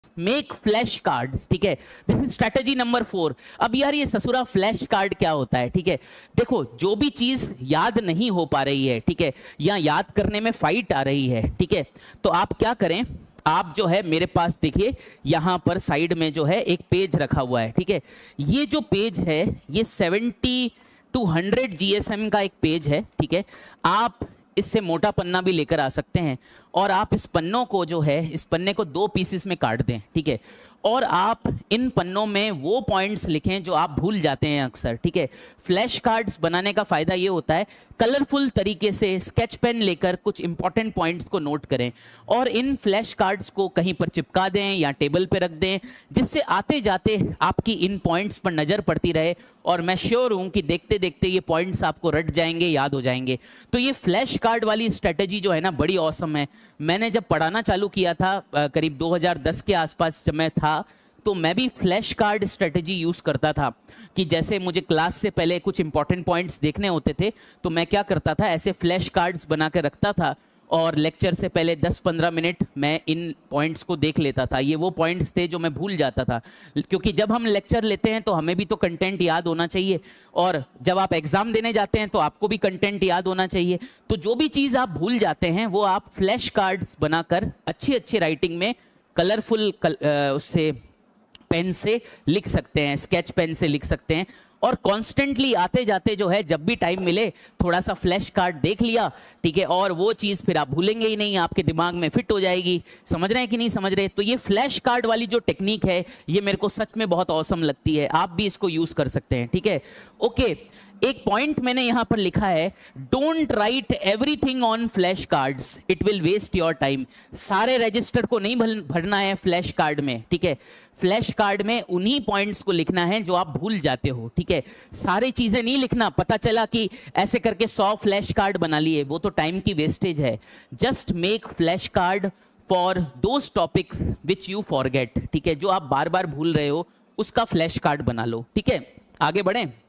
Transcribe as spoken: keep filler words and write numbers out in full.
Make flash card, ठीक है। This is strategy number four. अब यार ये ससुरा फ्लैश कार्ड क्या होता है, ठीक है। देखो जो भी चीज याद नहीं हो पा रही है, ठीक है, या याद करने में फाइट आ रही है, ठीक है, तो आप क्या करें, आप जो है मेरे पास देखिए यहां पर साइड में जो है एक पेज रखा हुआ है, ठीक है। ये जो पेज है ये सेवेंटी टू हंड्रेड जीएसएम का एक पेज है, ठीक है। आप इससे मोटा पन्ना भी लेकर आ सकते हैं और आप इस पन्नों को जो है इस पन्ने को दो पीसेस में काट दें, ठीक है। और आप इन पन्नों में वो पॉइंट्स लिखें जो आप भूल जाते हैं अक्सर, ठीक है। फ्लैश कार्ड्स बनाने का फायदा ये होता है कलरफुल तरीके से स्केच पेन लेकर कुछ इंपॉर्टेंट पॉइंट्स को नोट करें और इन फ्लैश कार्ड्स को कहीं पर चिपका दें या टेबल पे रख दें, जिससे आते जाते आपकी इन पॉइंट्स पर नजर पड़ती रहे और मैं श्योर हूं कि देखते देखते ये पॉइंट्स आपको रट जाएंगे, याद हो जाएंगे। तो ये फ्लैश कार्ड वाली स्ट्रेटेजी जो है ना बड़ी ऑसम है। मैंने जब पढ़ाना चालू किया था करीब दो हज़ार दस के आसपास जब मैं था, तो मैं भी फ्लैश कार्ड स्ट्रेटेजी यूज करता था कि जैसे मुझे क्लास से पहले कुछ इंपॉर्टेंट पॉइंट्स देखने होते थे तो मैं क्या करता था, ऐसे फ्लैश कार्ड्स बना के रखता था और लेक्चर से पहले दस पंद्रह मिनट मैं इन पॉइंट्स को देख लेता था। ये वो पॉइंट्स थे जो मैं भूल जाता था, क्योंकि जब हम लेक्चर लेते हैं तो हमें भी तो कंटेंट याद होना चाहिए और जब आप एग्जाम देने जाते हैं तो आपको भी कंटेंट याद होना चाहिए। तो जो भी चीज़ आप भूल जाते हैं वो आप फ्लैश कार्ड्स बनाकर अच्छी अच्छी राइटिंग में कलरफुल कल, उससे पेन से लिख सकते हैं, स्केच पेन से लिख सकते हैं और कॉन्स्टेंटली आते जाते जो है जब भी टाइम मिले थोड़ा सा फ्लैश कार्ड देख लिया, ठीक है, और वो चीज़ फिर आप भूलेंगे ही नहीं, आपके दिमाग में फिट हो जाएगी। समझ रहे हैं कि नहीं समझ रहे? तो ये फ्लैश कार्ड वाली जो टेक्निक है ये मेरे को सच में बहुत ऑसम लगती है, आप भी इसको यूज़ कर सकते हैं, ठीक है। ओके, एक पॉइंट मैंने यहां पर लिखा है, don't write everything on flash cards, it will waste your time. सारे रजिस्टर को नहीं भरना है फ्लैश कार्ड में, ठीक है। फ्लैश कार्ड में उन्हीं पॉइंट्स को लिखना है जो आप भूल जाते हो, ठीक है। सारी चीजें नहीं लिखना, पता चला कि ऐसे करके सौ फ्लैश कार्ड बना लिए, वो तो टाइम की वेस्टेज है। Just make flash card for those topics which you forget, ठीक है, जो आप बार बार भूल रहे हो उसका फ्लैश कार्ड बना लो, ठीक है। आगे बढ़ें।